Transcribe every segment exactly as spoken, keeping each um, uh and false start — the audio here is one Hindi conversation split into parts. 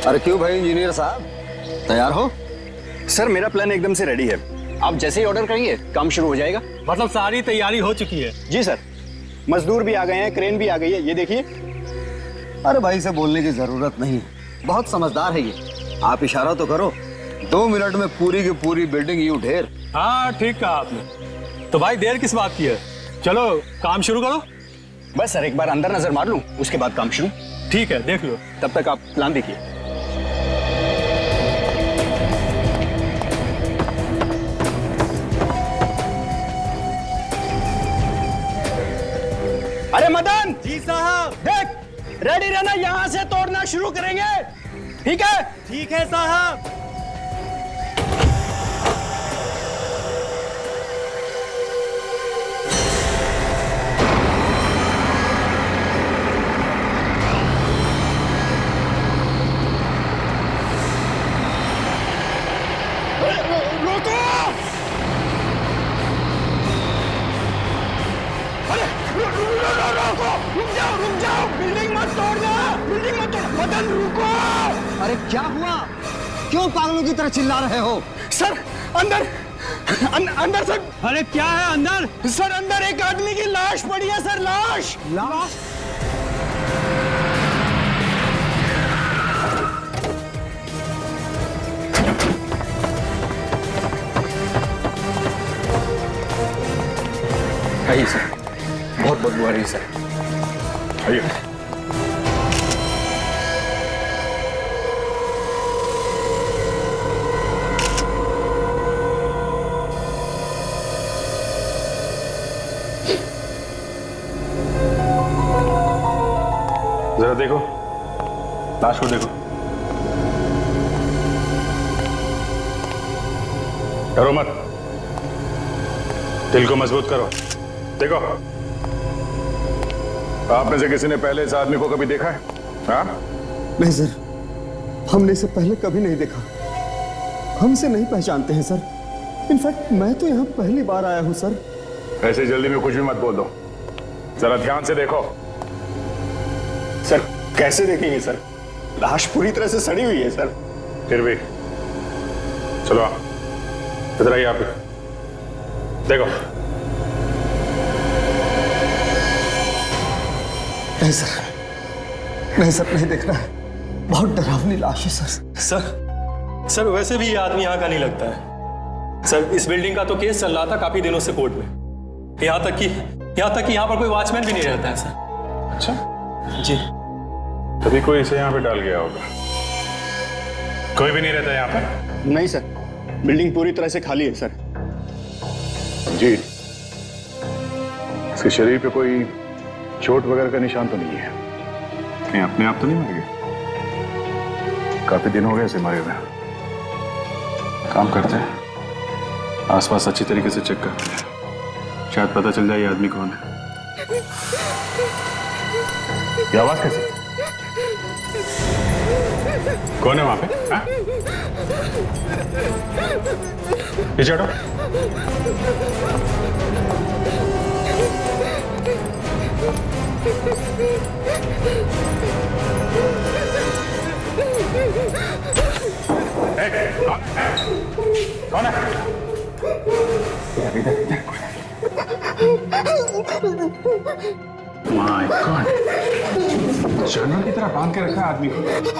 अरे क्यों भाई इंजीनियर साहब, तैयार हो? सर मेरा प्लान एकदम से रेडी है, आप जैसे ही ऑर्डर करेंगे काम शुरू हो जाएगा। मतलब सारी तैयारी हो चुकी है? जी सर, मजदूर भी आ गए हैं, क्रेन भी आ गई है, ये देखिए। अरे भाई से बोलने की जरूरत नहीं, बहुत समझदार है ये। आप इशारा तो करो, दो मिनट में पूरी की पूरी बिल्डिंग यूं ढेर। हाँ ठीक कहा आपने। तो भाई देर किस बात की है, चलो काम शुरू करो। बस सर एक बार अंदर नजर मार लूं, उसके बाद काम शुरू। ठीक है देख लो, तब तक आप प्लान देखिए। अरे मदन जी साहब, देख रेडी रहना, यहां से तोड़ना शुरू करेंगे, ठीक है? ठीक है साहब। अरे क्या हुआ, क्यों पागलों की तरह चिल्ला रहे हो? सर अंदर अं, अंदर सर। अरे क्या है अंदर? सर अंदर एक आदमी की लाश पड़ी है सर, लाश। लाश? आइए सर, बहुत बदबू आ रही है सर। आइए। जरा देखो, लाश को देखो। डरो मत, दिल को मजबूत करो। देखो, आप में से किसी ने पहले इस आदमी को कभी देखा है? हाँ? नहीं सर, हमने इसे पहले कभी नहीं देखा, हमसे नहीं पहचानते हैं सर। इनफैक्ट मैं तो यहाँ पहली बार आया हूँ सर। ऐसे जल्दी में कुछ भी मत बोल दो, जरा ध्यान से देखो। सर कैसे देखेंगे सर, लाश पूरी तरह से सड़ी हुई है सर। फिर भी चलो इधर आइए, आप देखो। नहीं सर, नहीं सर, नहीं देखना है, बहुत डरावनी लाश है सर। सर सर वैसे भी ये आदमी यहाँ का नहीं लगता है सर। इस बिल्डिंग का तो केस चल रहा था काफी दिनों से कोर्ट में, यहाँ तक कि यहाँ तक कि यहाँ पर कोई वॉचमैन भी नहीं रहता है सर। अच्छा जी, तभी कोई इसे यहाँ पे डाल गया होगा। कोई भी नहीं रहता यहाँ पर? नहीं सर, बिल्डिंग पूरी तरह से खाली है सर। जी, इसके शरीर पे कोई चोट वगैरह का निशान तो नहीं है? कहीं अपने आप तो नहीं मर गए? काफी दिन हो गए इसे मरे हुए। काम करते हैं, आसपास अच्छी तरीके से चेक करते हैं, शायद पता चल जाए ये आदमी कौन है। ये आवाज कैसी? कौन है वहां पे? पीछे हटो। कौन है? इधर इधर माय गॉड, जानवर की तरह बांध के रखा है आदमी को।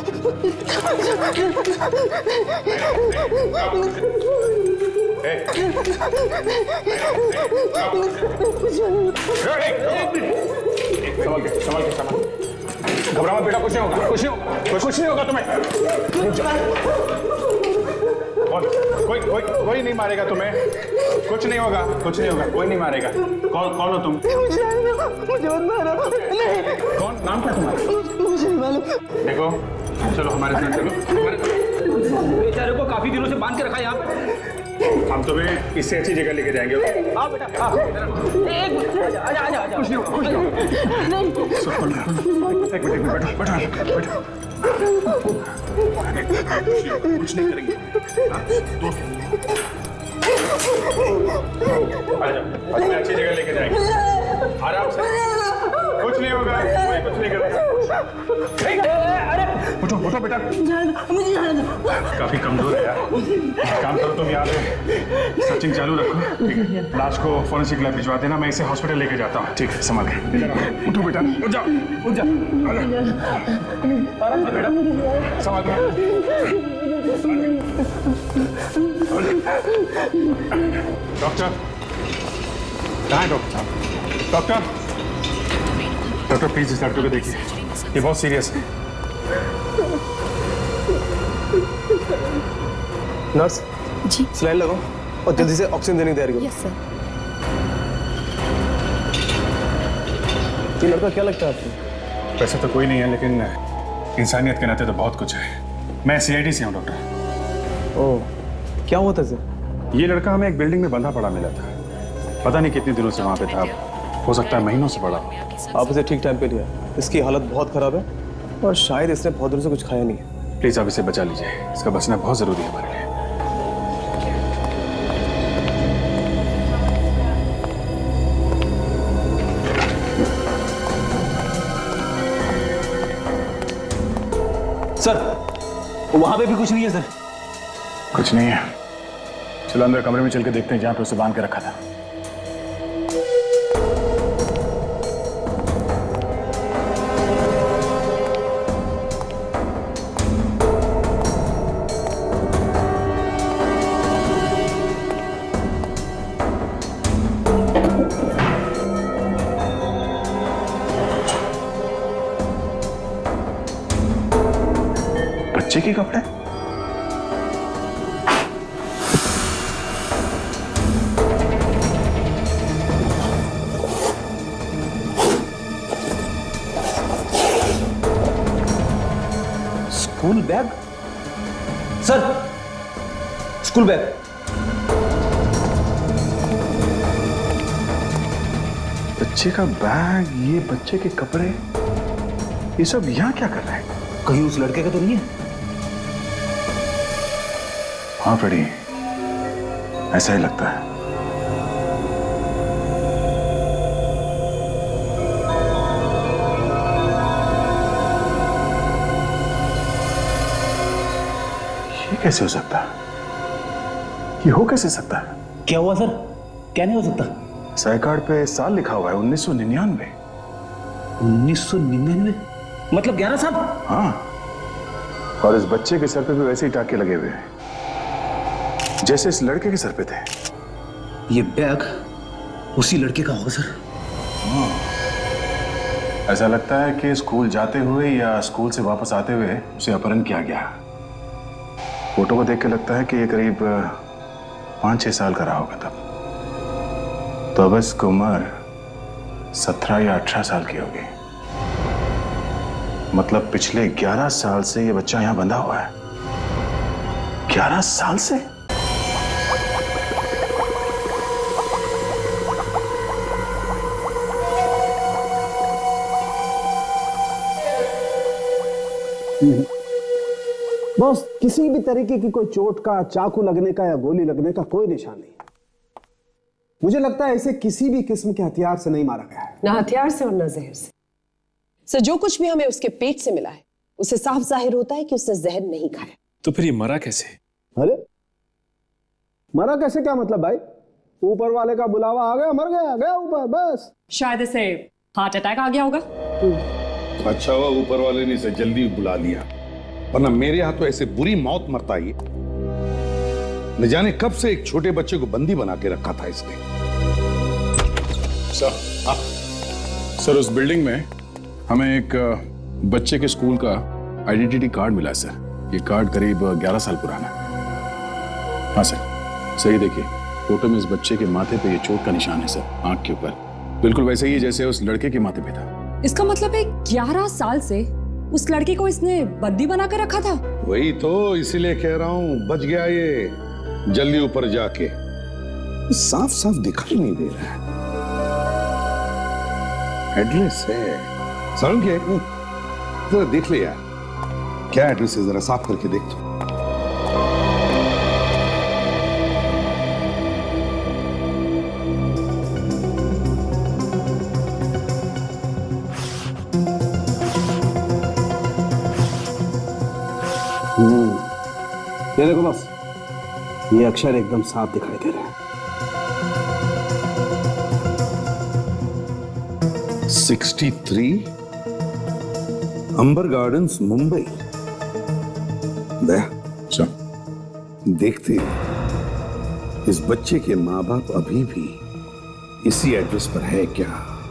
संभल के, संभल के, संभल। घबरा मत बेटा, कुछ नहीं होगा, कुछ नहीं होगा, कुछ नहीं होगा तुम्हें। कोई कोई कोई नहीं मारेगा तुम्हें, कुछ नहीं होगा, कुछ नहीं होगा, कोई नहीं मारेगा। कौन कौन हो तुम? मुझे मत मारो। नहीं। कौन, नाम क्या तुम्हारा? मुझे नहीं मालूम। देखो चलो हमारे साथ चलो। बेचारे को काफी दिनों से बांध के रखा है यहाँ पे। हम तुम्हें इससे अच्छी जगह लेके जाएंगे। आओ बेटा, आओ। एक आजा आजा आजा। कुछ नहीं होगा, कुछ नहीं होगा। नहीं। एक मिनट, बैठो बैठो बैठो। कुछ नहीं करेंगे। अच्छी जगह लेके जाएंगे, आराम से, कुछ नहीं होगा, कोई कुछ नहीं कर रहा। उठो उठो बेटा, मुझे जाने दो। काफी कमजोर है यार। काम करो तुम, यहाँ पे सर्चिंग चालू रखो, ठीक है? लाश को फोरेंसिक लैब भिजवा देना, मैं इसे हॉस्पिटल लेके जाता हूँ। ठीक है, संभाल के। उठो बेटा, उठ जाओ, उठ जाओ, आराम से बेटा, संभाल के। डॉक्टर कहाँ है डॉक्टर साहब? डॉक्टर डॉक्टर प्लीज इस लड़के को देखिए, ये बहुत सीरियस है। नर्स जी, सलाइन लगाओ और जल्दी से ऑक्सीजन देने की तैयारी करो। Yes sir. ये लड़का क्या लगता है आपको? वैसे तो कोई नहीं है, लेकिन इंसानियत के नाते तो बहुत कुछ है। मैं सी आई डी से हूँ डॉक्टर। ओह, क्या हुआ था सर? ये लड़का हमें एक बिल्डिंग में बंधा पड़ा मिला था, पता नहीं कितने दिनों से वहाँ पे था, हो सकता है महीनों से पड़ा हो। आप इसे ठीक टाइम पे लिया, इसकी हालत बहुत खराब है और शायद इसने बहुत दिनों से कुछ खाया नहीं है। प्लीज आप इसे बचा लीजिए, इसका बचना बहुत जरूरी है हमारे लिए। सर वहां पे भी कुछ नहीं है सर। कुछ नहीं है, चलो अंदर कमरे में चल के देखते हैं जहाँ पे उसे बांध के रखा था। बच्चे के कपड़े? School bag? Sir school bag. बच्चे का बैग, ये बच्चे के कपड़े, ये सब यहाँ क्या कर रहे हैं? कहीं उस लड़के का तो नहीं है? हाँ फ्रेडी, ऐसा ही लगता है। ये कैसे हो सकता है? ये हो कैसे सकता है? क्या हुआ सर? क्या नहीं हो सकता? साई कार्ड पे साल लिखा हुआ है उन्नीस सौ निन्यानवे। उन्नीस सौ निन्यानवे मतलब ग्यारह साल? हाँ, और इस बच्चे के सर पे भी वैसे ही टाके लगे हुए हैं जैसे इस लड़के के सर पे थे। ये बैग उसी लड़के का होगा सर। हाँ, ऐसा लगता है कि स्कूल जाते हुए या स्कूल से वापस आते हुए उसे अपहरण किया गया। फोटो को देख के लगता है कि ये करीब पांच छह साल का रहा होगा तब। तो अब इसकी उम्र सत्रह या अठारह साल की होगी। मतलब पिछले ग्यारह साल से ये बच्चा यहां बंधा हुआ है। ग्यारह साल से? बॉस, किसी भी तरीके की कोई चोट का, चाकू लगने का या गोली लगने का कोई निशान नहीं। मुझे लगता है इसे किसी भी किस्म के हथियार से नहीं मारा गया है। ना हथियार से और ना जहर से। सर, जो कुछ भी हमें उसके पेट से मिला है उससे साफ जाहिर होता है कि उसने जहर नहीं खाया। तो फिर ये मरा कैसे? अरे मरा कैसे क्या मतलब भाई? ऊपर वाले का बुलावा आ गया, मर गया, गया ऊपर, बस। शायद इसे हार्ट अटैक आ गया होगा। अच्छा हुआ ऊपर वाले ने इसे जल्दी बुला लिया, वरना मेरे हाथ तो ऐसे बुरी मौत मरता ही। न जाने कब से एक छोटे बच्चे को बंदी बना के रखा था इसने। सर, हाँ सर, उस बिल्डिंग में हमें एक बच्चे के स्कूल का आइडेंटिटी कार्ड मिला है सर। ये कार्ड करीब ग्यारह साल पुराना है। हाँ सर, सही देखिए, फोटो में इस बच्चे के माथे पे ये चोट का निशान है सर, आंख के ऊपर, बिल्कुल वैसे ही जैसे उस लड़के के माथे पे था। इसका मतलब है ग्यारह साल से उस लड़के को इसने बंदी बना कर रखा था। वही तो, इसीलिए कह रहा हूं बच गया ये जल्दी ऊपर जाके। साफ साफ दिखाई नहीं दे रहा है। एड्रेस है सारुण के, जरा देख ले यार, क्या एड्रेस है, जरा साफ करके देख तो। ये देखो बस, ये अक्षर एकदम साफ दिखाई दे रहे हैं। Sixty three Amber gardens, Mumbai. देखते हैं इस बच्चे के माँ बाप अभी भी इसी एड्रेस पर है क्या।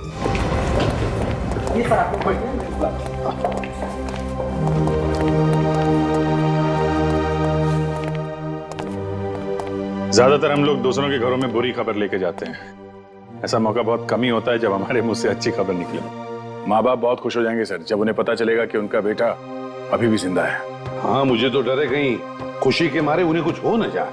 ज्यादातर हम लोग दूसरों के घरों में बुरी खबर लेके जाते हैं। ऐसा मौका बहुत कम ही होता है जब हमारे मुंह से अच्छी खबर निकले। माँ बाप बहुत खुश हो जाएंगे सर जब उन्हें पता चलेगा कि उनका बेटा अभी भी जिंदा है। हाँ, मुझे तो डर है कहीं खुशी के मारे उन्हें कुछ हो न जाए।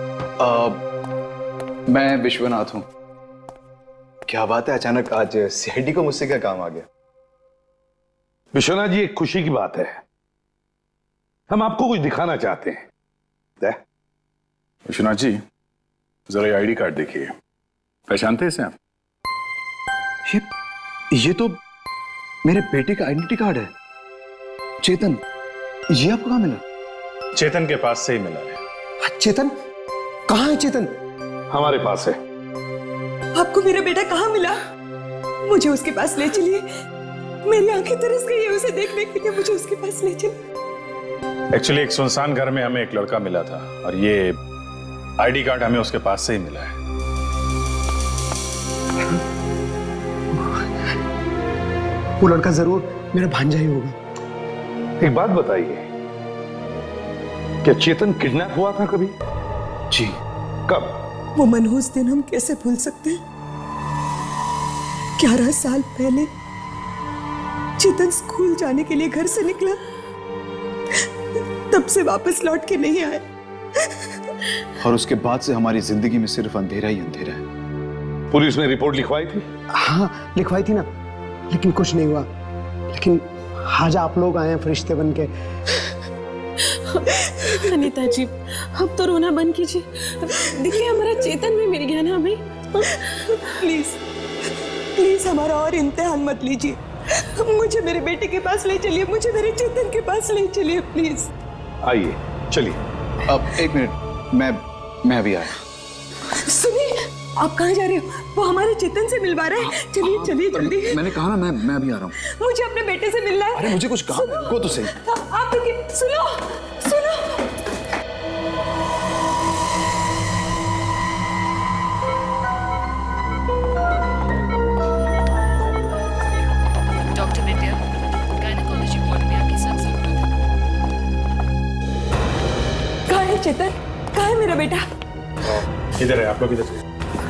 मैं विश्वनाथ हूं। क्या बात है, अचानक आज सी आई डी को मुझसे क्या काम आ गया? विश्वनाथ जी, एक खुशी की बात है, हम आपको कुछ दिखाना चाहते हैं। दे। विश्वनाथ जी, जरा ये आईडी कार्ड देखिए, पहचानते हैं इसे आप? ये ये तो मेरे बेटे का आइडेंटिटी कार्ड है। चेतन, ये आपको कहाँ मिला? चेतन के पास से ही मिला है। चेतन कहाँ है? चेतन हमारे पास है। आपको मेरा बेटा कहाँ मिला? मुझे उसके पास ले चलिए, मेरी आंखें तरस गई है उसे देखने के लिए, मुझे उसके पास ले चलिए। एक्चुअली एक सुनसान घर में हमें एक लड़का मिला था और ये आईडी कार्ड हमें उसके पास से ही मिला है। वो लड़का जरूर मेरा भांजा ही होगा। एक बात बताइए, क्या चेतन किडनैप हुआ था कभी? जी। कब? वो मनहूस दिन हम कैसे भूल सकते हैं? ग्यारह साल पहले चेतन स्कूल जाने के लिए घर से निकला, तब से वापस लौट के नहीं आया। और उसके बाद से हमारी जिंदगी में सिर्फ अंधेरा ही अंधेरा है। पुलिस ने रिपोर्ट लिखवाई थी? हाँ लिखवाई थी ना, लेकिन कुछ नहीं हुआ। लेकिन आज आप लोग आए हैं फरिश्ते बन के। अनीता जी, अब तो रोना बंद कीजिए। देखिए हमारा चेतन भी मिल गया ना हमें। प्लीज प्लीज हमारा और इम्तिहान मत लीजिए, मुझे मेरे बेटे के पास ले चलिए, मुझे मेरे चेतन के पास ले चलिए प्लीज। आइए, चलिए। अब एक मिनट, मैं मैं अभी आया। सुनिए, आप कहाँ जा रहे हो? वो हमारे चेतन से मिलवा रहे हैं। चलिए चलिए जल्दी। मैंने कहा ना, मैं मैं अभी आ रहा हूँ। मुझे अपने बेटे से मिलना है। अरे मुझे कुछ काम है, को तो सही। आप तो कि... सुनो सुनो। डॉक्टर विद्या, गायनेकोलॉजी वार्ड में आपकी सख्त जरूरत है। कहाँ है चेतन? कहाँ है मेरा बेटा? इधर है, आप लोग इधर।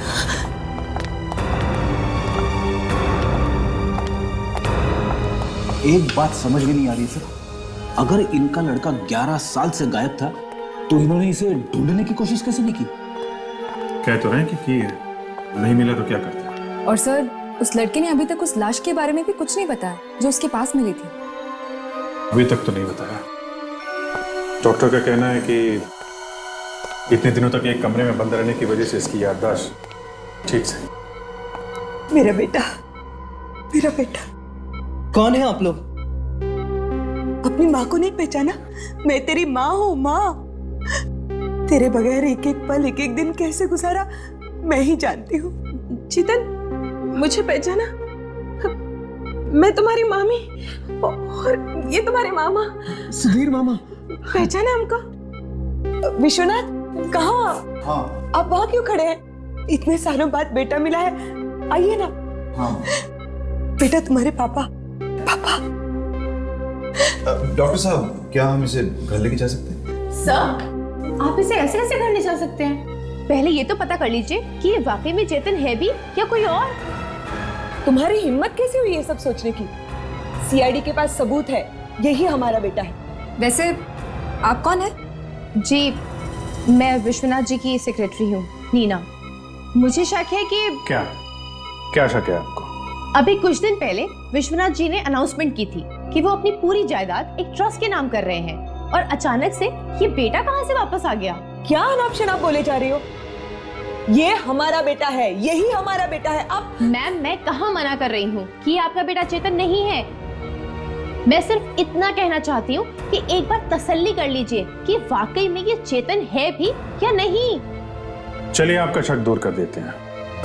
एक बात समझ में नहीं आ रही सर, अगर इनका लड़का ग्यारह साल से गायब था तो इन्होंने इसे ढूंढने की कोशिश कैसे नहीं की? कह तो रहे हैं कि की है, नहीं मिला तो क्या करते हैं? और सर, उस लड़के ने अभी तक उस लाश के बारे में भी कुछ नहीं बताया जो उसके पास मिली थी। अभी तक तो नहीं बताया। डॉक्टर का कहना है कि इतने दिनों तक एक कमरे में बंद रहने की वजह से इसकी याददाश्त ठीक से। मेरा बेटा, मेरा बेटा। कौन है आप लोग? अपनी माँ को नहीं पहचाना? मैं तेरी माँ हूँ। माँ, तेरे बगैर एक एक पल, एक एक दिन कैसे गुजारा मैं ही जानती हूँ। चेतन, मुझे पहचाना? मैं तुम्हारी मामी और ये तुम्हारे मामा सुधीर मामा। पहचाना हमको? विश्वनाथ, कहाँ? हाँ। आप वहाँ क्यों खड़े हैं? इतने सालों बाद बेटा मिला है, आइए ना। हाँ। बेटा तुम्हारे पापा। पापा। डॉक्टर साहब, क्या हम इसे घर लेके जा सकते हैं? सर, आप इसे ऐसे कैसे घर ले जा सकते हैं? पहले ये तो पता कर लीजिए कि ये वाकई में चेतन है भी या कोई और। तुम्हारी हिम्मत कैसे हुई ये सब सोचने की? सी आई डी के पास सबूत है, यही हमारा बेटा है। वैसे आप कौन है? जी, मैं विश्वनाथ जी की सेक्रेटरी हूँ, नीना। मुझे शक है कि क्या क्या शक है आपको? अभी कुछ दिन पहले विश्वनाथ जी ने अनाउंसमेंट की थी कि वो अपनी पूरी जायदाद एक ट्रस्ट के नाम कर रहे हैं, और अचानक से ये बेटा कहाँ से वापस आ गया? क्या अनाप शनाप बोले जा रही हो? ये हमारा बेटा है, यही हमारा बेटा है। अब मैम, मैं कहाँ मना कर रही हूँ कि आपका बेटा चेतन नहीं है। मैं सिर्फ इतना कहना चाहती हूँ कि एक बार तसल्ली कर लीजिए कि वाकई में ये चेतन है भी या नहीं। चलिए आपका शक दूर कर देते हैं,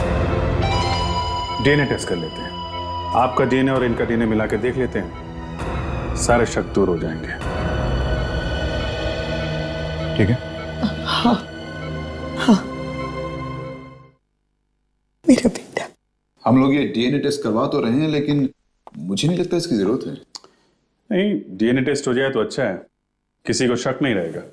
डीएनए टेस्ट कर लेते हैं। आपका डीएनए और इनका डीएनए मिला के देख लेते हैं, सारे शक दूर हो जाएंगे। ठीक है? हाँ हाँ मेरा बेटा। हम लोग ये डीएनए टेस्ट करवा तो रहे हैं, लेकिन मुझे नहीं लगता इसकी जरूरत है। नहीं, डीएनए टेस्ट हो जाए तो अच्छा है, किसी को शक नहीं रहेगा।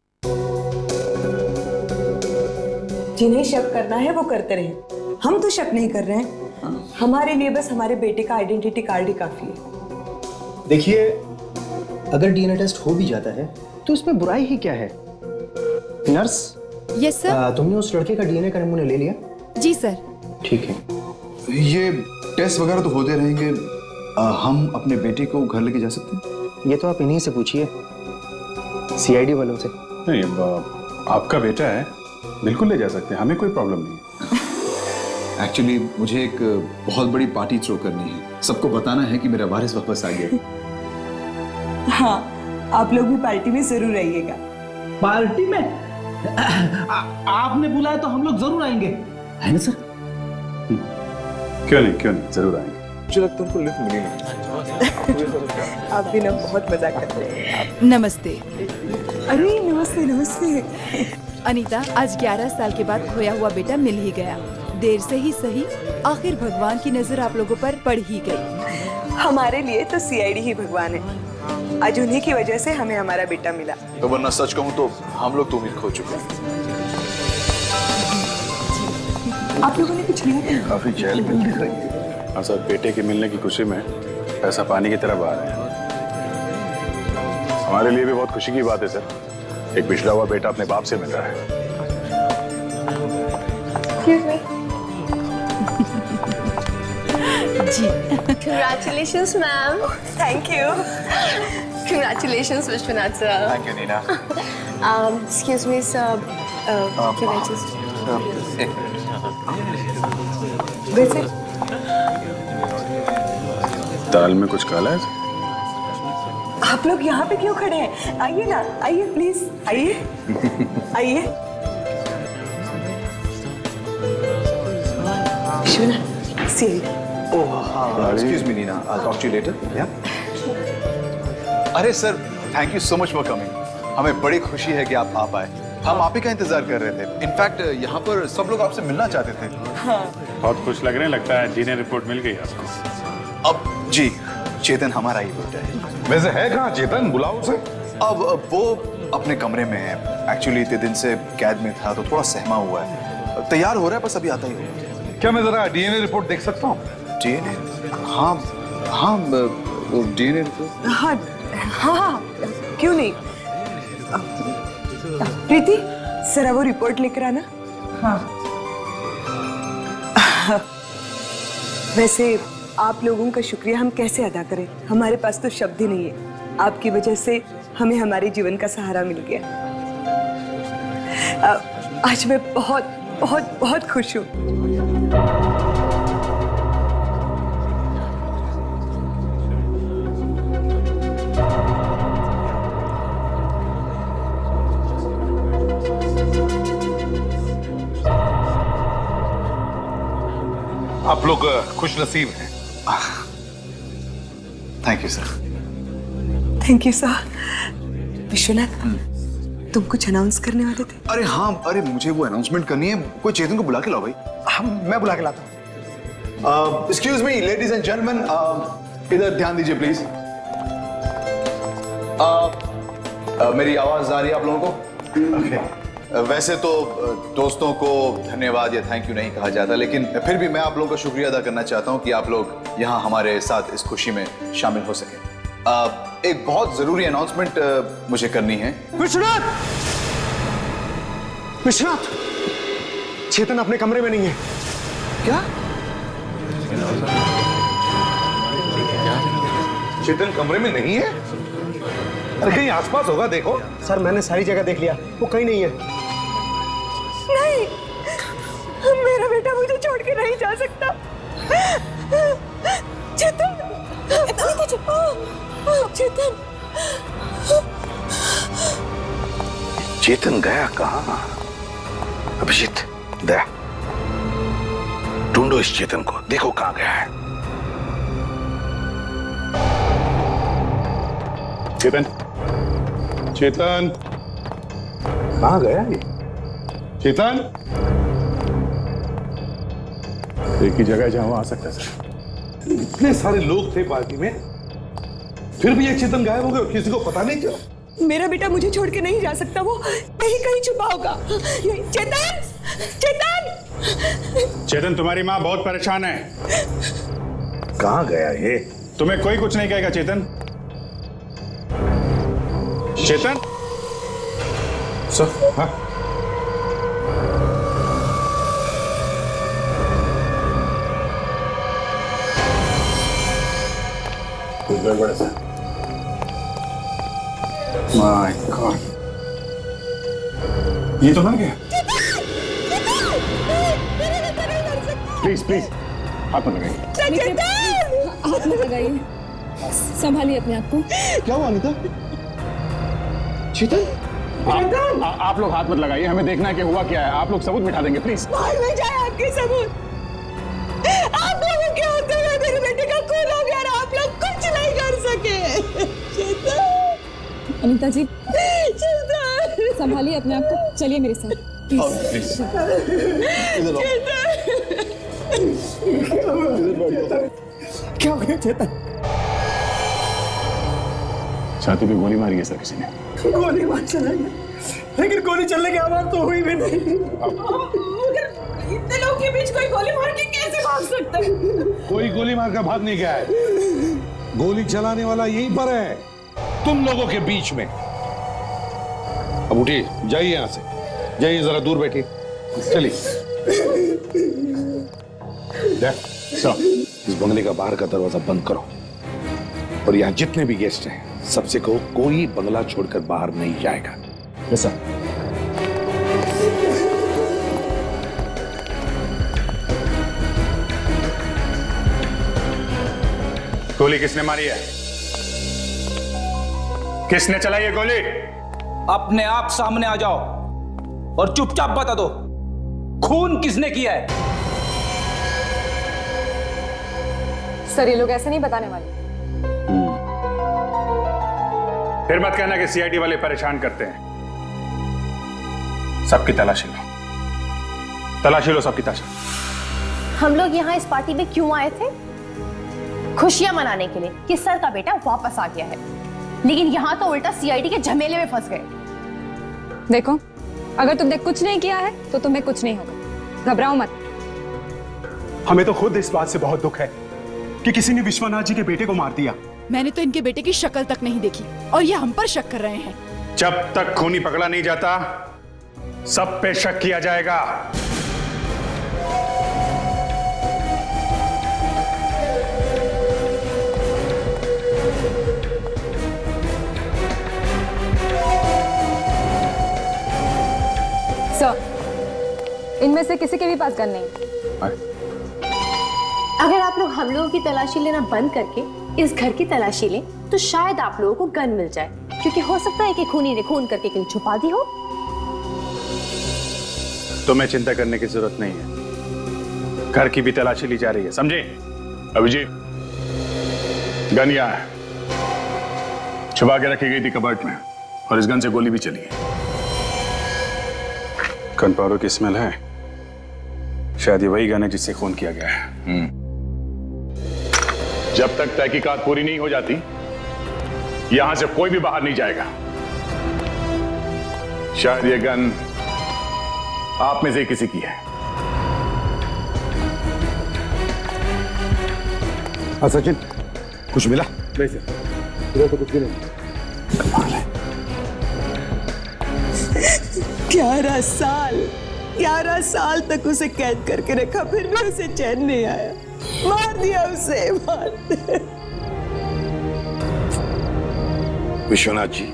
जिन्हें शक करना है वो करते रहे, हम तो शक नहीं कर रहे हैं। हमारे लिए बस हमारे बेटे का आइडेंटिटी कार्ड ही काफी है। देखिए, अगर डीएनए टेस्ट हो भी जाता है तो इसमें बुराई ही क्या है? नर्स। Yes sir. तुमने उस लड़के का डीएनए का नमूना ले लिया? जी सर। ठीक है। ये टेस्ट वगैरह तो होते रहेंगे, आ, हम अपने बेटे को घर लेके जा सकते हैं? ये तो आप इन्हीं से पूछिए, सीआईडी वालों से। नहीं, आपका बेटा है, बिल्कुल ले जा सकते हैं, हमें कोई प्रॉब्लम नहीं। एक्चुअली मुझे एक बहुत बड़ी पार्टी थ्रो करनी है, सबको बताना है कि मेरा वारिस वापस आ गया। हाँ, आप लोग भी पार्टी में जरूर आइएगा। पार्टी में? आ, आपने बुलाया तो हम लोग जरूर आएंगे, है ना सर? क्यों नहीं, क्यों नहीं, जरूर आएंगे। मुझे लगता है उनको लिफ्ट मिली नहीं। आप भी ना बहुत मजाक करते हैं। नमस्ते। अरे नमस्ते नमस्ते। अनीता, आज ग्यारह साल के बाद खोया हुआ बेटा मिल ही गया। देर से ही सही, आखिर भगवान की नजर आप लोगों पर पड़ ही गई। हमारे लिए तो सीआईडी ही भगवान है। आज उन्हीं की वजह से हमें हमारा बेटा मिला। तो वरना सच कहूँ तो हम लोग तो उम्मीद खो चुके हैं। आप लोगों ने कुछ लिया? काफी जेल मिल दिख रही है। हाँ सर, बेटे के मिलने की खुशी में पैसा पानी की तरह बहा रहे हैं। हमारे लिए भी बहुत खुशी की बात है सर, एक पिछड़ा हुआ बेटा अपने बाप से मिल रहा है। जी। Congratulations, ma'am. Thank you. Congratulations, Vishwanath sir. Thank you, Nina. Um, excuse me, sir. Uh, can I just? एक वैसे दाल में कुछ काला है? आप लोग यहाँ पे क्यों खड़े हैं? आइए ना, आइए प्लीज, आइए आइए। शिवना, सी आई डी। ओह हाँ, excuse me Neena, I'll talk to you later. Yeah. अरे sir, thank you so much for coming. हमें बड़ी खुशी है कि आप आ पाए। हम आप ही का इंतजार कर रहे थे। इनफैक्ट यहाँ पर सब लोग आपसे मिलना चाहते थे। हाँ। बहुत खुश लग रहे हैं, लगता है डीएनए रिपोर्ट मिल गई आपको। अब जी, चेतन हमारा ही बेटा है। वैसे है कहाँ चेतन? बुलाओ उसे। अब वो अपने कमरे में है। एक्चुअली इतने दिन से कैद में था तो थोड़ा सहमा हुआ है। तैयार हो रहा है, बस अभी आता ही होगा। क्या मैं जरा डीएनए रिपोर्ट देख सकता हूँ? डीएनए? हाँ हाँ, वो डीएनए रिपोर्ट। हाँ हाँ, क्यों नहीं। प्रीति, जरा वो रिपोर्ट लेकर आना। हाँ। वैसे आप लोगों का शुक्रिया हम कैसे अदा करें? हमारे पास तो शब्द ही नहीं है। आपकी वजह से हमें हमारे जीवन का सहारा मिल गया। आज मैं बहुत बहुत बहुत खुश हूँ। आप लोग खुश नसीब हैं। Thank you sir. Thank you sir. Vishwanath, तुम कुछ अनाउंस करने वाले थे? अरे हाँ, अरे मुझे वो अनाउंसमेंट करनी है। कोई चेतन को बुला के लाओ भाई। हम मैं बुला के लाता हूँ। Excuse me ladies and gentleman, इधर ध्यान दीजिए प्लीज। uh, uh, मेरी आवाज आ रही है आप लोगों को? okay. uh, वैसे तो uh, दोस्तों को धन्यवाद या थैंक यू नहीं कहा जाता, लेकिन फिर भी मैं आप लोगों का शुक्रिया अदा करना चाहता हूं कि आप लोग यहाँ हमारे साथ इस खुशी में शामिल हो सके। uh, एक बहुत जरूरी अनाउंसमेंट uh, मुझे करनी है। विश्वनाथ! विश्वनाथ! चेतन अपने कमरे में नहीं है। क्या? चेतन कमरे में नहीं है? अरे कहीं आसपास होगा, देखो। सर, मैंने सारी जगह देख लिया, वो कहीं नहीं है। नहीं, मेरा बेटा मुझे छोड़ के नहीं जा सकता। चेतन, चेतन चेतन गया कहाँ? अभिजीत, दया, ढूंढो इस चेतन को, देखो कहाँ गया है। चेतन, चेतन, कहाँ गया ये? चेतन, एक ही जगह जहां वो आ सकता सर। इतने सारे लोग थे पार्टी में, फिर भी ये चेतन गायब हो गए, किसी को पता नहीं चला। मेरा बेटा मुझे छोड़ के नहीं जा सकता, वो कहीं कहीं छुपा होगा। चेतन, चेतन, चेतन, तुम्हारी माँ बहुत परेशान है। कहाँ गया ये? तुम्हें कोई कुछ नहीं कहेगा चेतन। चेतन, सर, हाँ, कुछ गड़बड़ है सर। माय गॉड, ये तो मर गया। प्लीज प्लीज हाथ मत लगाइए, हाथ मत लगाइए, संभालिए अपने आप को। क्या हुआ अनीता? चेतन, आप, आ, आप लोग हाथ मत लगाइए, हमें देखना है कि हुआ क्या है। आप लोग सबूत मिटा देंगे प्लीज। भाग में जाए आपके सबूत। आप लोगों के होते हुए मेरे बेटे का खून हो गया और आप लोग कुछ नहीं कर सके। चेतन, अनीता जी, चेतन, संभालिए अपने आप को, चलिए मेरे साथ प्लीज। क्या हो गया चेतन? छाती पे गोली मारी है सर किसी ने। गोली मार चलाई, लेकिन गोली चलने की आवाज तो हुई भी नहीं। मगर इतने लोगों के बीच कोई गोली मार के कैसे भाग सकता है? कोई गोली मारकर भाग नहीं गया है, गोली चलाने वाला यहीं पर है, तुम लोगों के बीच में। अब उठिए, जाइए यहां से, जाइए, जरा दूर बैठिए, चलिए। सर, इस बंगले का बाहर का दरवाजा बंद करो, और यहाँ जितने भी गेस्ट हैं सबसे को कोई बंगला छोड़कर बाहर नहीं जाएगा। Yes sir. गोली किसने मारी है? किसने चलाई है गोली? अपने आप सामने आ जाओ और चुपचाप बता दो, खून किसने किया है? सर, ये लोग ऐसे नहीं बताने वाले। फिर मत कहना कि सी आई डी वाले परेशान करते हैं। सबकी तलाशी लो, तलाशी लो सबकी तलाशी। हम लोग यहाँ इस पार्टी में क्यों आए थे? खुशियां मनाने के लिए कि सर का बेटा वापस आ गया है, लेकिन यहाँ तो उल्टा सी आई डी के झमेले में फंस गए। देखो, अगर तुमने कुछ नहीं किया है तो तुम्हें कुछ नहीं होगा, घबराओ मत। हमें तो खुद इस बात से बहुत दुख है कि किसी ने विश्वनाथ जी के बेटे को मार दिया। मैंने तो इनके बेटे की शक्ल तक नहीं देखी और ये हम पर शक कर रहे हैं। जब तक खूनी पकड़ा नहीं जाता, सब पे शक किया जाएगा। सर, इनमें से किसी के भी पास गन नहीं। अगर आप लोग हम लोगों की तलाशी लेना बंद करके इस घर की तलाशी लें, तो शायद आप लोगों को गन मिल जाए, क्योंकि हो सकता है कि खूनी ने खून करके कहीं छुपा दी हो। तुम्हें चिंता करने की जरूरत नहीं है, घर की भी तलाशी ली जा रही है, समझे? अभिजीत, गन यहाँ है, छुपा के रखी गई थी कबर्ड में, और इस गन से गोली भी चली है। कनपावरों की स्मेल है, शायद ये वही गन है जिससे खून किया गया है। जब तक तहकीकात पूरी नहीं हो जाती, यहां से कोई भी बाहर नहीं जाएगा। शायद ये गन आप में से किसी की है। हाँ सचिन, कुछ मिला? नहीं सर, इधर तो कुछ भी नहीं। ग्यारह साल ग्यारह साल तक उसे कैद करके रखा, फिर भी उसे चैन नहीं आया। मार दिया उसे, मार दिया। विश्वनाथ जी,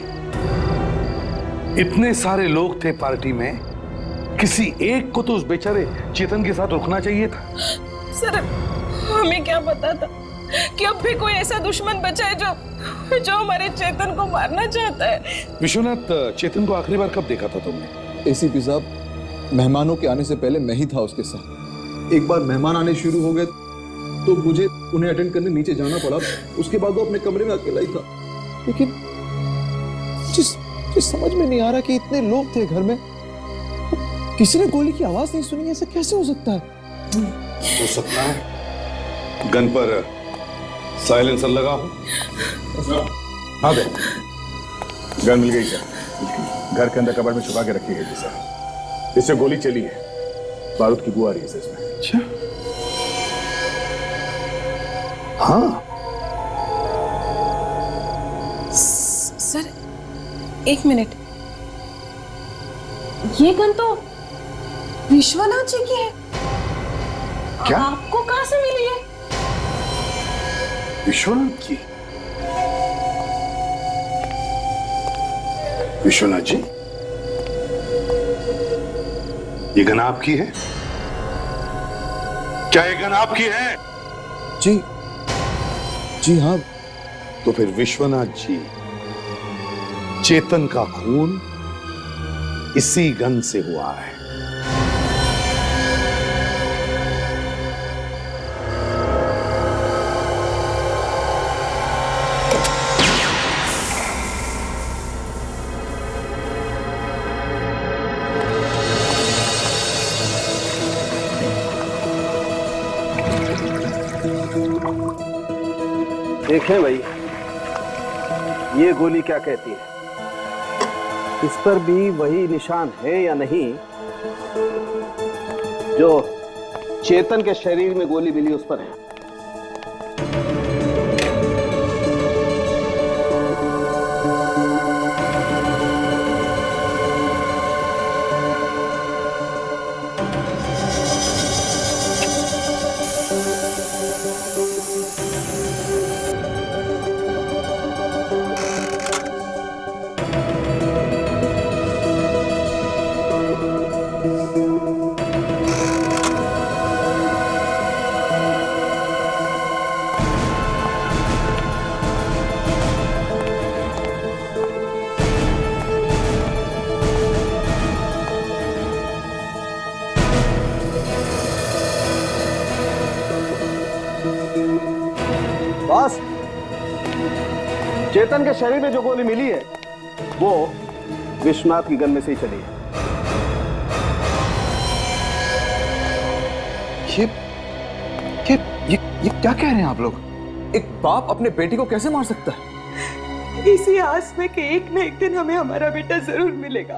इतने सारे लोग थे पार्टी में, किसी एक को तो उस बेचारे चेतन के साथ रुकना चाहिए था। सर, हमें क्या पता था कि अब भी कोई ऐसा दुश्मन बचा है जो जो हमारे चेतन को मारना चाहता है। विश्वनाथ, चेतन को आखिरी बार कब देखा था तुमने? एसीपी साहब, मेहमानों के आने से पहले मैं ही था उसके साथ। एक बार मेहमान आने शुरू हो गए तो मुझे उन्हें अटेंड करने नीचे जाना पड़ा। उसके बाद वो अपने कमरे में अकेला ही था। लेकिन जिस जिस समझ में नहीं आ रहा कि इतने लोग थे घर में, किसी ने गोली की आवाज नहीं सुनी। ऐसा कैसे हो सकता है? हो सकता है गन पर साइलेंसर लगा हो। हाँ दे, गन मिल गई सर। घर के अंदर कबर्ड में छुपा के रखी गई थी सर। इससे गोली चली है, बारूद की बू आ रही है इसमें। अच्छा, हाँ सर एक मिनट, ये गन तो विश्वनाथ जी की है। क्या? आपको कहां से मिली है? विश्वनाथ की? विश्वनाथ जी, ये गन आपकी है? क्या ये गन आपकी है? जी जी हाँ। तो फिर विश्वनाथ जी, चेतन का खून इसी गन से हुआ है। देखें भाई, ये गोली क्या कहती है? इस पर भी वही निशान है या नहीं जो चेतन के शरीर में गोली मिली उस पर है? बॉस, चेतन के शरीर में जो गोली मिली है वो विश्वनाथ की गन में से ही चली है। ये, ये, ये, ये क्या कह रहे हैं आप लोग? एक बाप अपने बेटी को कैसे मार सकता है? इसी आस में कि एक न एक दिन हमें हमारा बेटा जरूर मिलेगा।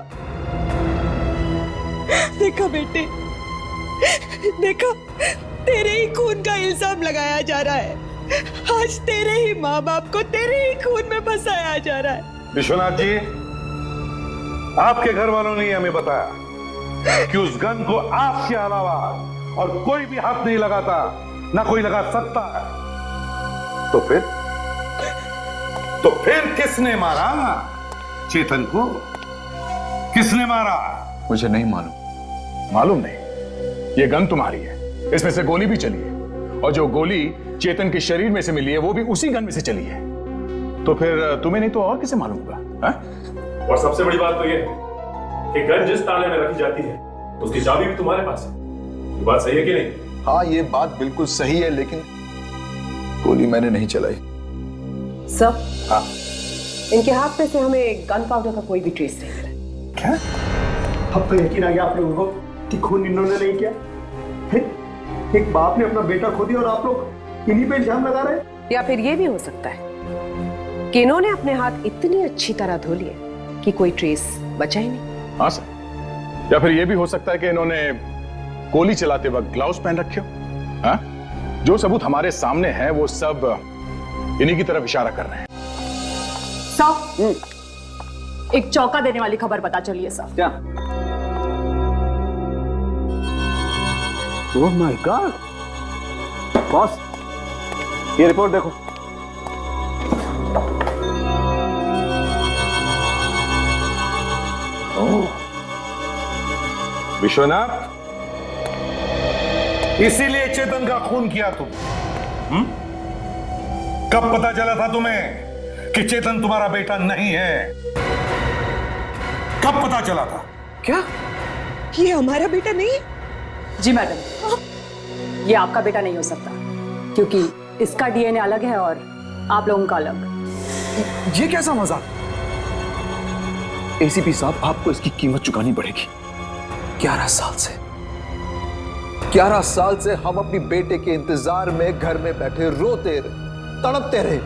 देखा बेटे, देखा, तेरे ही खून का इल्जाम लगाया जा रहा है। आज तेरे ही माँ बाप को तेरे ही खून में फंसाया जा रहा है। विश्वनाथ जी, आपके घर वालों ने हमें बताया कि उस गन को आपके अलावा और कोई भी हाथ नहीं लगाता, ना कोई लगा सकता है। तो फिर तो फिर किसने मारा चेतन को? किसने मारा? मुझे नहीं मालूम। मालूम नहीं? ये गन तुम्हारी है, इसमें से गोली भी चली है, और जो गोली चेतन के शरीर में से मिली है वो भी उसी गन में से चली है। तो फिर तुम्हें नहीं तो और किसे मालूम होगा? और सबसे बड़ी बात तो ये है कि गन जिस ताले में रखी जाती है उसकी चाबी भी तुम्हारे पास है। ये बात सही है कि नहीं? हाँ, ये बात बिल्कुल सही है, लेकिन गोली मैंने नहीं चलाई। सर, हाँ, इनके हाथ में से हमें गन पाउडर का कोई भी ट्रेस नहीं मिला। क्या? अब तो यकीन आ गया आप लोगों को कि खून इन्होंने नहीं किया। एक बाप ने अपना बेटा खो दिया और आप लोग इन्हीं पे इल्जाम लगा रहे हैं? या फिर ये भी हो सकता है कि इन्होंने अपने हाथ इतनी अच्छी तरह धो लिए कि कोई ट्रेस बचा ही नहीं। हाँ सर, या फिर ये भी हो सकता है कि इन्होंने गोली चलाते वक्त ग्लव्स पहन रखे हो। हाँ? जो सबूत हमारे सामने है वो सब इन्हीं की तरफ इशारा कर रहे हैं। साहब, एक चौंका देने वाली खबर पता चली है साहब। क्या? Oh my god! बॉस, ये रिपोर्ट देखो। ओह, विश्वनाथ, इसीलिए चेतन का खून किया तुम? हम्म? कब पता चला था तुम्हें कि चेतन तुम्हारा बेटा नहीं है? कब पता चला था? क्या ये हमारा बेटा नहीं? जी मैडम, ये आपका बेटा नहीं हो सकता, क्योंकि इसका डीएनए अलग है और आप लोगों का अलग। ये कैसा मजाक? एसीपी साहब, आपको इसकी कीमत चुकानी पड़ेगी। ग्यारह साल से ग्यारह साल से हम अपनी बेटे के इंतजार में घर में बैठे रोते रहे, तड़पते रहे।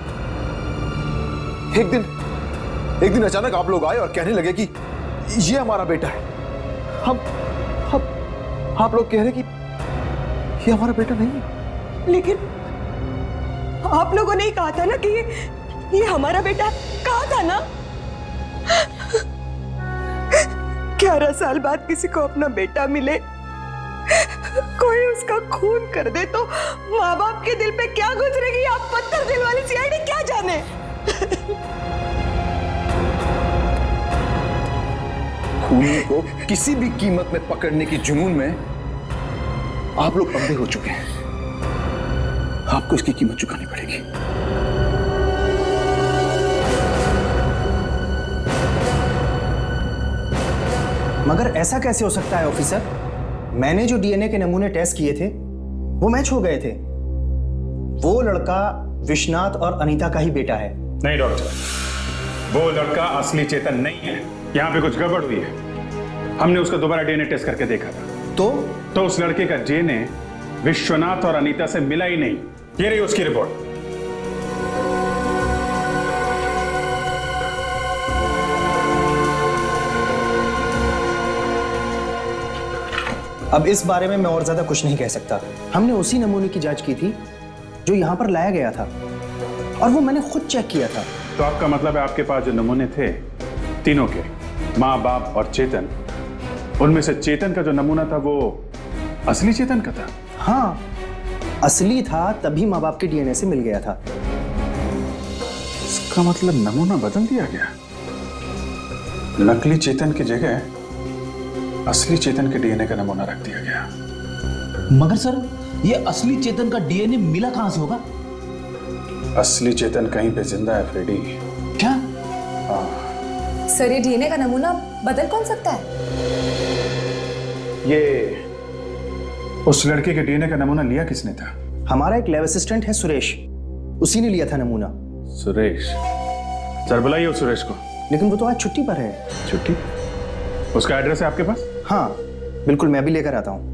एक दिन एक दिन अचानक आप लोग आए और कहने लगे कि ये हमारा बेटा है। हम हम आप लोग कह रहे कि ये हमारा बेटा नहीं है। लेकिन आप लोगों ने ही कहा था ना कि ये ये हमारा बेटा, कहा था ना? ग्यारह साल बाद किसी को अपना बेटा मिले, कोई उसका खून कर दे तो माँ बाप के दिल पे क्या गुजरेगी, आप पत्थर दिल वाली सीआईडी क्या जाने। खूनी को किसी भी कीमत में पकड़ने की जुनून में आप लोग अंधे हो चुके हैं। आपको इसकी कीमत चुकानी पड़ेगी। मगर ऐसा कैसे हो सकता है ऑफिसर? मैंने जो डीएनए के नमूने टेस्ट किए थे वो मैच हो गए थे। वो लड़का विश्वनाथ और अनीता का ही बेटा है। नहीं डॉक्टर, वो लड़का असली चेतन नहीं है। यहाँ पे कुछ गड़बड़ हुई है। हमने उसका दोबारा डीएनए टेस्ट करके देखा था। तो तो उस लड़के का डीएनए विश्वनाथ और अनीता से मिला ही नहीं। ये रही उसकी रिपोर्ट। अब इस बारे में मैं और ज्यादा कुछ नहीं कह सकता। हमने उसी नमूने की जांच की थी जो यहाँ पर लाया गया था, और वो मैंने खुद चेक किया था। तो आपका मतलब है आपके पास जो नमूने थे तीनों के, माँ बाप और चेतन, उनमें से चेतन का जो नमूना था वो असली चेतन का था? हाँ, असली था, तभी माँ बाप के डीएनए से मिल गया था। इसका मतलब नमूना बदल दिया गया। नकली चेतन की जगह असली चेतन के डीएनए का नमूना रख दिया गया। मगर सर, ये असली चेतन का डीएनए मिला कहां से होगा? असली चेतन कहीं पे जिंदा है फ्रेडी। क्या? हाँ। सर, ये डीएनए का नमूना बदल कौन सकता है? ये उस लड़के के डीएनए का नमूना लिया किसने था? हमारा एक लैब असिस्टेंट है सुरेश, उसी ने लिया था नमूना। सुरेश? सर बुलाइए उस सुरेश को। लेकिन वो तो आज छुट्टी पर है। छुट्टी? उसका एड्रेस है आपके पास? हाँ बिल्कुल, मैं भी लेकर आता हूं।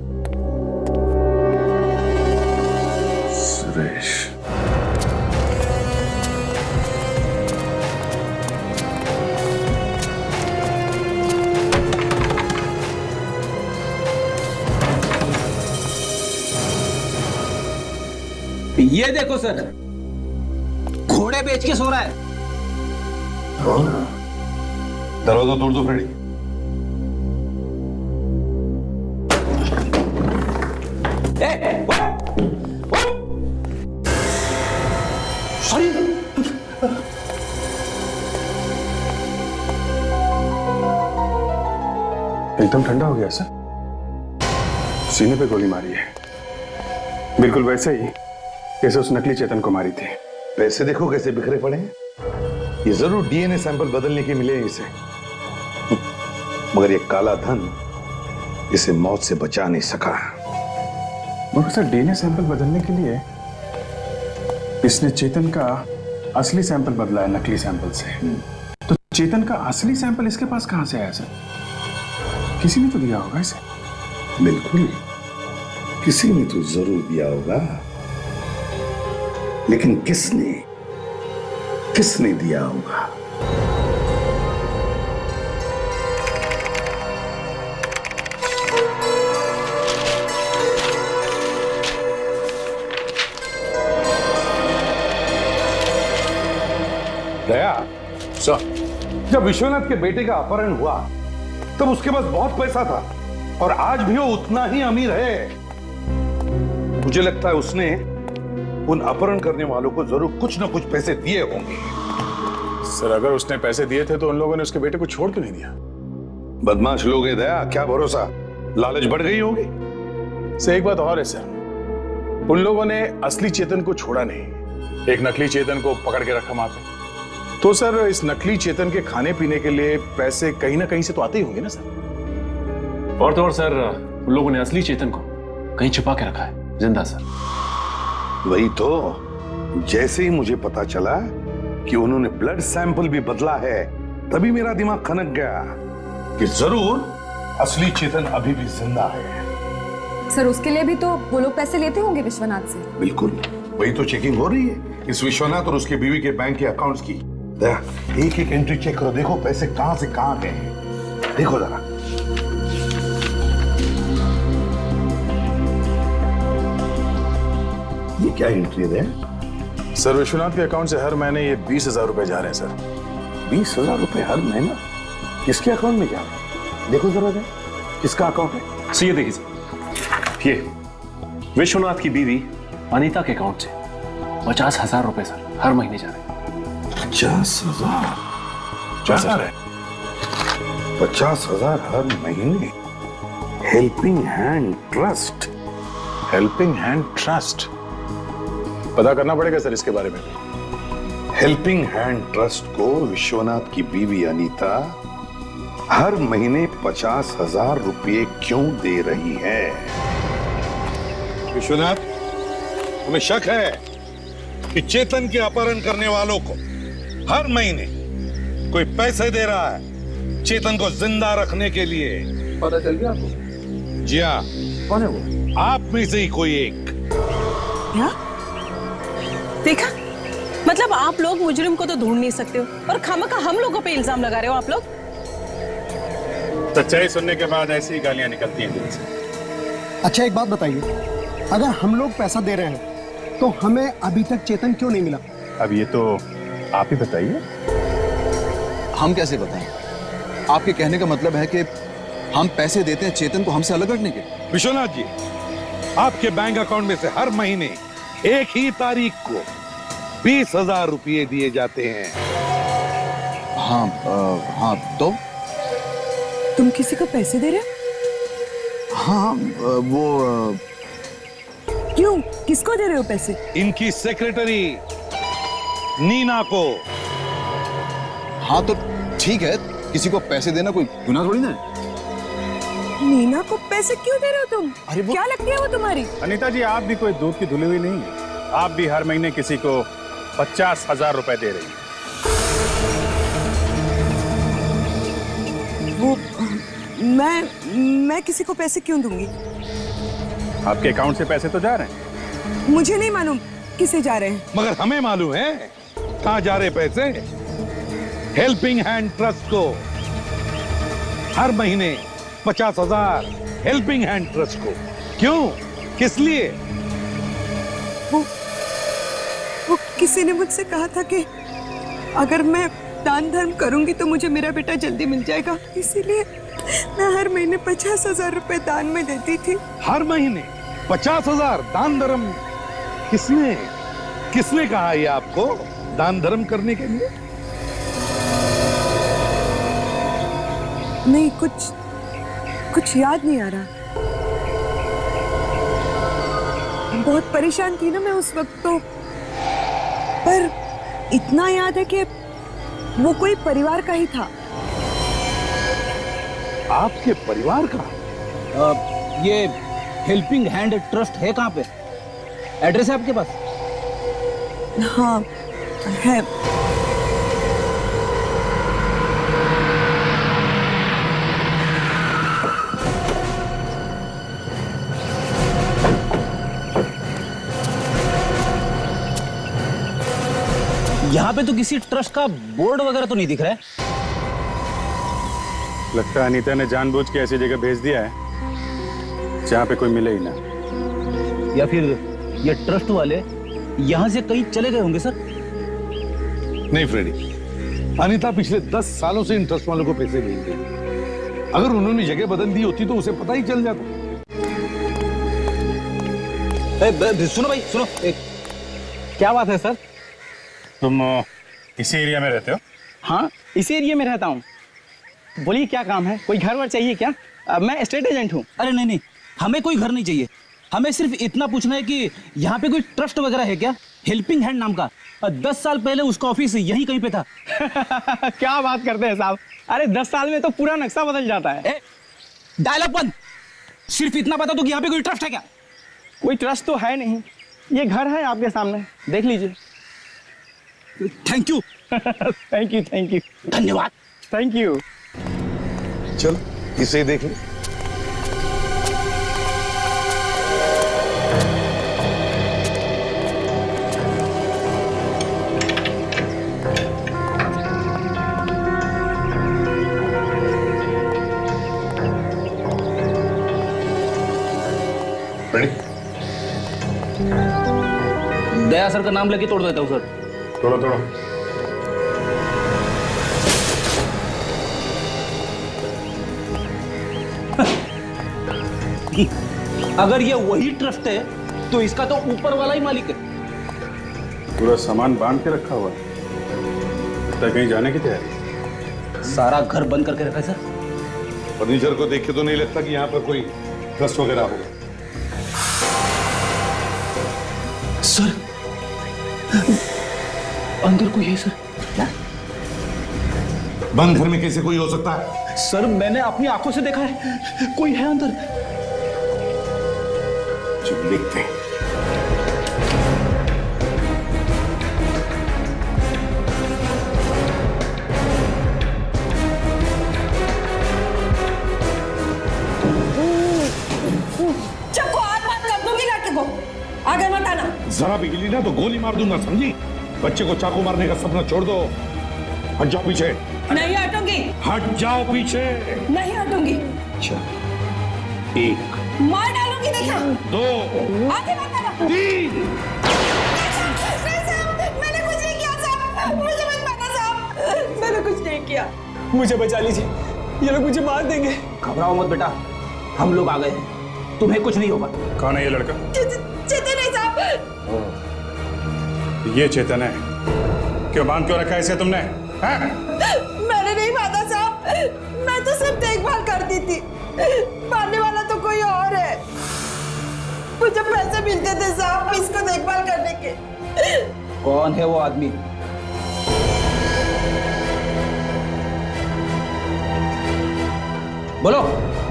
सुरेश। ये देखो सर, घोड़े बेच के सो रहा है। दरवाजा तोड़ दो फ्रेडी। सॉरी। एकदम ठंडा हो गया सर। सीने पे गोली मारी है, बिल्कुल वैसे ही जैसे उस नकली चेतन को मारी थी। पैसे देखो कैसे बिखरे पड़े हैं। ये जरूर डीएनए सैंपल बदलने के मिले इसे, मगर ये काला धन इसे मौत से बचा नहीं सका। मगर सर, डीएनए सैंपल बदलने के लिए इसने चेतन का असली सैंपल बदला है नकली सैंपल से। तो चेतन का असली सैंपल इसके पास कहां से आया सर? किसी ने तो दिया होगा इसे। बिल्कुल, किसी ने तो जरूर दिया होगा, लेकिन किसने किसने दिया होगा? दया सर, जब विश्वनाथ के बेटे का अपहरण हुआ तब उसके पास बहुत पैसा था, और आज भी वो उतना ही अमीर है। मुझे लगता है उसने उन अपहरण करने वालों को जरूर कुछ ना कुछ पैसे दिए होंगे। सर, अगर उसने पैसे दिए थे तो उन लोगों ने उसके बेटे को छोड़ क्यों नहीं दिया? बदमाश लोग हैं दया, क्या भरोसा, लालच बढ़ गई होगी। सर, एक बात और है सर, उन लोगों ने असली चेतन को छोड़ा नहीं, एक नकली चेतन को पकड़ के रखा वहां पे। तो सर इस नकली चेतन के खाने पीने के लिए पैसे कहीं ना कहीं से तो आते ही होंगे ना सर? और तो और सर उन लोगों ने असली चेतन को कहीं छुपा के रखा है, जिंदा सर। वही तो, जैसे ही मुझे पता चला कि उन्होंने ब्लड सैंपल भी बदला है, तभी मेरा दिमाग खनक गया कि जरूर असली चेतन अभी भी जिंदा है। सर उसके लिए भी तो वो लोग पैसे लेते होंगे विश्वनाथ से। बिल्कुल, वही तो चेकिंग हो रही है इस विश्वनाथ और उसके बीवी के बैंक के अकाउंट्स की। एक एक एंट्री चेक करो, देखो पैसे कहां से कहां गए हैं, देखो जरा। ये क्या एंट्री है सर? विश्वनाथ के अकाउंट से हर महीने ये बीस हजार रुपए जा रहे हैं सर। बीस हजार रुपए हर महीना किसके अकाउंट में जा रहे हैं? देखो जरा, किसका अकाउंट है? सर ये देखिए सर, ये विश्वनाथ की बीवी अनीता के अकाउंट से पचास हजार रुपए सर हर महीने जा रहे हैं। पचास हजार पचास हजार है पचास हजार हर महीने। Helping hand trust. Helping hand trust पता करना पड़ेगा सर इसके बारे में। हेल्पिंग हैंड ट्रस्ट को विश्वनाथ की बीवी अनीता हर महीने पचास हजार रुपये क्यों दे रही है? विश्वनाथ, तुम्हें शक है कि चेतन के अपहरण करने वालों को हर महीने कोई पैसे दे रहा है चेतन को जिंदा रखने के लिए? पता चल गया आपको? जी हाँ। कौन है वो? आप में से ही कोई एक। क्या? देखा, मतलब आप लोग मुजरिम को तो ढूंढ नहीं सकते हो और खामखा हम लोगों पे इल्जाम लगा रहे हो आप लोग। सच्चाई सुनने के बाद ऐसी गालियां निकलती हैं दिल से। अच्छा एक बात बताइए, अगर हम लोग पैसा दे रहे हैं तो हमें अभी तक चेतन क्यों नहीं मिला? अब ये तो आप ही बताइए। हम कैसे बताएं? आपके कहने का मतलब है कि हम पैसे देते हैं चेतन को हमसे अलग रखने के? विश्वनाथ जी, आपके बैंक अकाउंट में से हर महीने एक ही तारीख को बीस हजार रुपये दिए जाते हैं। हाँ आ, हाँ तो तुम किसी को पैसे दे रहे हो? हाँ वो क्यों, किसको दे रहे हो पैसे? इनकी सेक्रेटरी नीना को। हाँ तो ठीक है, किसी को पैसे देना कोई गुनाह थोड़ी ना। नीना को पैसे क्यों दे रहे हो तुम? अरे वो... क्या लगती है वो तुम्हारी? अनीता जी, आप भी कोई दूध की धुली हुई नहीं है। आप भी हर महीने किसी को पचास हजार रुपए दे रही हैं। वो मैं मैं किसी को पैसे क्यों दूंगी? आपके अकाउंट से पैसे तो जा रहे हैं। मुझे नहीं मालूम किसे जा रहे हैं। मगर हमें मालूम है कहां जा रहे पैसे। हेल्पिंग हैंड ट्रस्ट को हर महीने पचास हजार हेल्पिंग हैंड ट्रस्ट को। क्यों, किस लिए? वो, वो किसी ने मुझसे कहा था कि अगर मैं दान धर्म करूंगी तो मुझे मेरा बेटा जल्दी मिल जाएगा, इसीलिए मैं हर महीने पचास हजार रुपए दान में देती थी। हर महीने पचास हजार दान धर्म? किसने किसने कहा ये आपको दान धर्म करने के लिए? नहीं, कुछ कुछ याद नहीं आ रहा। बहुत परेशान थी ना मैं उस वक्त तो, पर इतना याद है कि वो कोई परिवार का ही था। आपके परिवार का? आ, ये हेल्पिंग हैंड ट्रस्ट है कहाँ पे? एड्रेस है आपके पास? हाँ है। यहाँ पे तो किसी ट्रस्ट का बोर्ड वगैरह तो नहीं दिख रहा है। लगता है अनीता ने जानबूझ के ऐसी जगह भेज दिया है जहाँ पे कोई मिले ही ना। या फिर ये ट्रस्ट वाले यहाँ से कहीं चले गए होंगे सर। नहीं फ्रेडी, अनीता पिछले दस सालों से इन ट्रस्ट वालों को पैसे भेज रही। अगर उन्होंने जगह बदल दी होती तो उसे पता ही चल जाता। ए, सुनो भाई सुनो, एक, क्या बात है सर? तुम इसी एरिया में रहते हो? हाँ, इसी एरिया में रहता हूँ। बोलिए क्या काम है? कोई घर वर चाहिए क्या? आ, मैं एस्टेट एजेंट हूँ। अरे नहीं नहीं, हमें कोई घर नहीं चाहिए। हमें सिर्फ इतना पूछना है कि यहाँ पे कोई ट्रस्ट वगैरह है क्या, हेल्पिंग हैंड नाम का? दस साल पहले उसका ऑफिस यहीं कहीं पे था। क्या बात करते हैं साहब, अरे दस साल में तो पूरा नक्शा बदल जाता है। डायलॉग बंद, सिर्फ इतना बता दो कि यहाँ पे कोई ट्रस्ट है क्या? कोई ट्रस्ट तो है नहीं, ये घर है आपके सामने, देख लीजिए। Thank you. Thank you thank you धन्यवाद। Thank you. चल इसे ही देख ले। दया सर का नाम लेके तोड़ देता हूँ सर। तोड़ो तोड़ो। अगर ये वही ट्रस्ट है तो इसका तो ऊपर वाला ही मालिक है। पूरा सामान बांध के रखा हुआ है, कहीं जाने की तैयारी? सारा घर बंद करके रखा है सर। फर्नीचर को देख के तो नहीं लगता कि यहाँ पर कोई ट्रस्ट वगैरह होगा। सर अंदर कोई है सर? क्या? बंद घर में कैसे कोई हो सकता है? सर मैंने अपनी आंखों से देखा है, कोई है अंदर। चलो देखते हैं। चक्कू हाथ मार कर दूंगी लड़के को, आगे मत आना। जरा भी हिली ना तो गोली मार दूंगा, समझी? बच्चे को चाकू मारने का सपना छोड़ दो, हट जाओ पीछे। नहीं हटूंगी। हट जाओ पीछे। नहीं हटूंगी। अच्छा एक, मार डालूंगी, देखा? दो, आगे मत आना। तीन। मैंने कुछ नहीं किया साहब, मुझे मत मारना साहब, मैंने कुछ नहीं किया। मुझे बचा लीजिए, ये लोग मुझे मार देंगे। घबराओ मत बेटा, हम लोग आ गए हैं, तुम्हें कुछ नहीं होगा। कौन है ये लड़का? चेतन है साहब। ये चेतन है? क्यों बांध क्यों रखा है इसे तुमने? है? मैंने नहीं मारा साहब, मैं तो सिर्फ देखभाल करती थी, मारने वाला तो कोई और है। मुझे पैसे मिलते थे साहब इसको देखभाल करने के। कौन है वो आदमी? बोलो।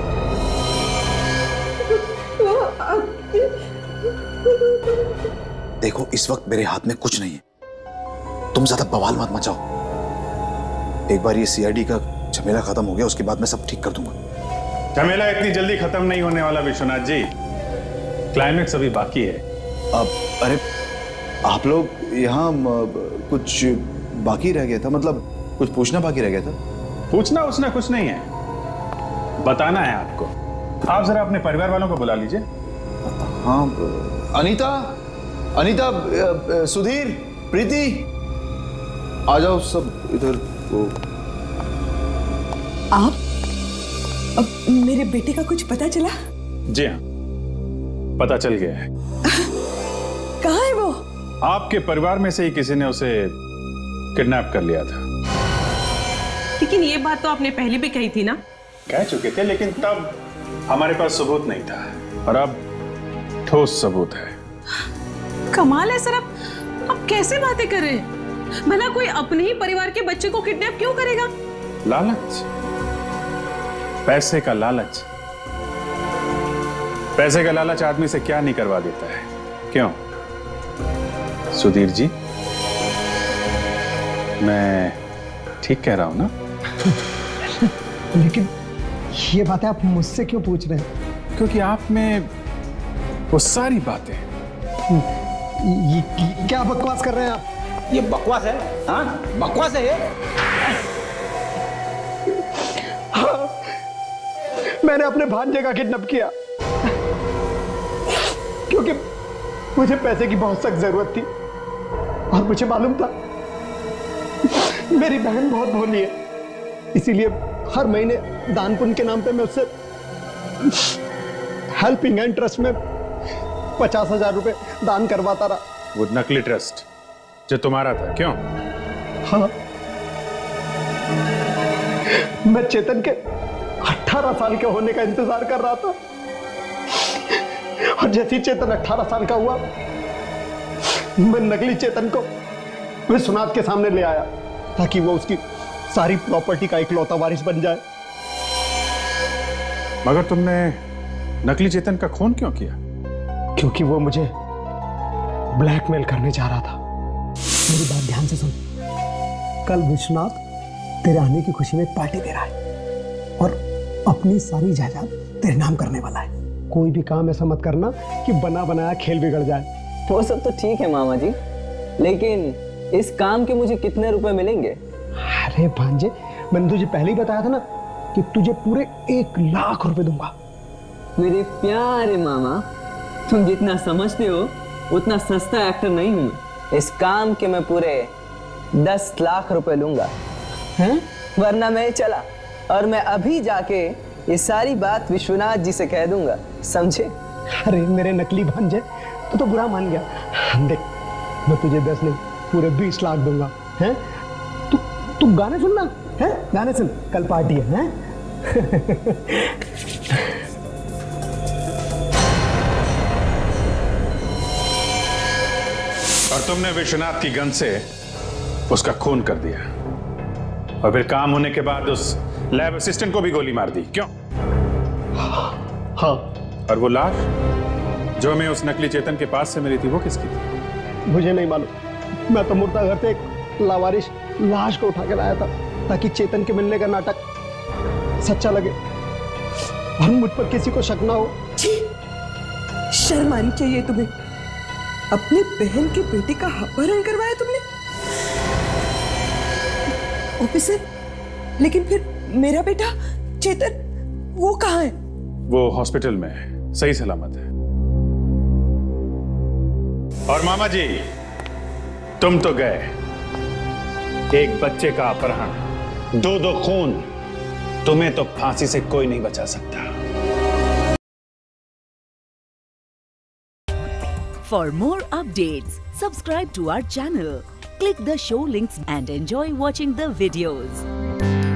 देखो इस वक्त मेरे हाथ में कुछ नहीं है, तुम ज्यादा बवाल मत मचाओ। एक बार ये सी आई डी का झमेला खत्म हो गया, उसके बाद मैं सब ठीक कर दूंगा। झमेला इतनी जल्दी खत्म नहीं होने वाला विश्वनाथ जी, क्लाइमेक्स अभी बाकी है। अब अरे आप लोग यहाँ कुछ बाकी रह गया था, मतलब कुछ पूछना बाकी रह गया था? पूछना उसने कुछ नहीं है, बताना है आपको। आप जरा अपने परिवार वालों को बुला लीजिए। हाँ, अनीता, अनीता, सुधीर, प्रीति, आ जाओ सब इधर। वो आप, अब मेरे बेटे का कुछ पता चला? जी हाँ, पता चल गया है। कहाँ है वो? आपके परिवार में से ही किसी ने उसे किडनैप कर लिया था। लेकिन ये बात तो आपने पहले भी कही थी ना? कह चुके थे, लेकिन तब हमारे पास सबूत नहीं था, और अब ठोस सबूत है। कमाल है सर, आप आप कैसे बातें कर रहे हैं? भला कोई अपने ही परिवार के बच्चे को किडनैप क्यों करेगा? लालच, पैसे का लालच। पैसे का लालच आदमी से क्या नहीं करवा देता है, क्यों सुधीर जी? मैं ठीक कह रहा हूं ना? लेकिन ये बातें आप मुझसे क्यों पूछ रहे हैं? क्योंकि आप में वो सारी बातें। ये, ये क्या बकवास कर रहे हैं आप? ये बकवास है? हाँ बकवास है ये। हाँ, मैंने अपने भांजे का किडनैप किया क्योंकि मुझे पैसे की बहुत सख्त जरूरत थी, और मुझे मालूम था मेरी बहन बहुत भोली है, इसीलिए हर महीने दान पुण्य के नाम पे मैं उससे हेल्पिंग हैंड ट्रस्ट में पचास हजार रुपए दान करवाता रहा। वो नकली ट्रस्ट जो तुम्हारा था, क्यों? हाँ, मैं चेतन के अठारह साल के होने का इंतजार कर रहा था, और जैसे ही चेतन अठारह साल का हुआ, मैं नकली चेतन को विश्वनाथ के सामने ले आया ताकि वो उसकी सारी प्रॉपर्टी का इकलौता वारिस बन जाए। मगर तुमने नकली चेतन का खून क्यों किया? क्योंकि वो मुझे ब्लैकमेल करने जा रहा था। मेरी बात ध्यान से सुन। कल विश्वनाथ तेरे आने की खुशी में एक पार्टी दे रहा है और अपनी सारी जायदाद तेरे नाम करने वाला है। कोई भी काम ऐसा मत करना कि बना बनाया खेल बिगड़ जाए। वो सब तो ठीक है मामा जी, लेकिन इस काम के मुझे कितने रुपए मिलेंगे? अरे भांजे, मैंने तुझे पहले ही बताया था ना कि तुझे पूरे एक लाख रुपए दूंगा। मेरे प्यारे मामा, तुम जितना समझते हो उतना सस्ता एक्टर नहीं हूं मैं। इस काम के मैं पूरे दस लाख रुपए लूंगा, हैं? वरना मैं चला और मैं अभी जाके ये सारी बात विश्वनाथ जी से कह दूंगा, समझे? अरे मेरे नकली भांजे, तू तो बुरा मान गया। देख, मैं तुझे दस नहीं पूरे बीस लाख दूंगा, हैं? तू तू गाने सुनना, हैं? गाने सुन, कल पार्टी है, हैं? और तुमने विश्वनाथ की गन से उसका खून कर दिया और फिर काम होने के बाद उस लैब असिस्टेंट को भी गोली मार दी, क्यों? हाँ। और वो लाश जो हमें उस नकली चेतन के पास से मिली थी, वो किसकी थी? मुझे नहीं मालूम। मैं तो मुर्दा घर से एक लावारिश लाश को उठा के लाया था ताकि चेतन के मिलने का नाटक सच्चा लगे और मुझ पर किसी को शक ना हो। शर्म आनी चाहिए तुम्हें। अपने बहन के बेटे का अपहरण करवाया तुमने। ऑफिसर, लेकिन फिर मेरा बेटा चेतन, वो कहाँ है? वो हॉस्पिटल में है, सही सलामत है। और मामा जी, तुम तो गए, एक बच्चे का अपहरण, दो दो खून, तुम्हें तो फांसी से कोई नहीं बचा सकता। For more updates, subscribe to our channel, click the show links and enjoy watching the videos.